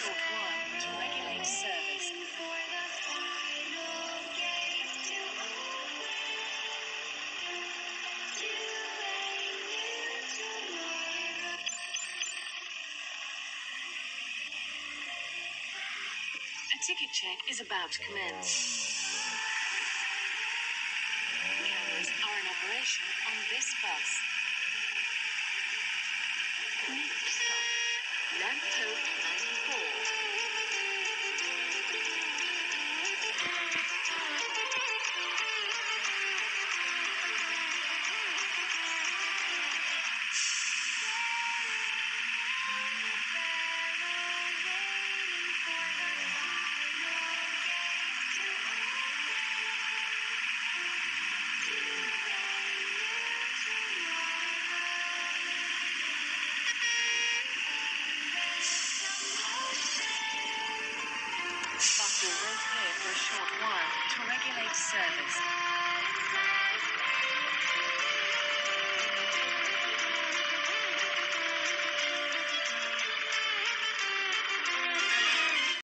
short while to regulate service. A ticket check is about to commence. Cameras are in operation on this bus. Next stop, Lamppost 94. Bus will wait here for a short while to regulate service.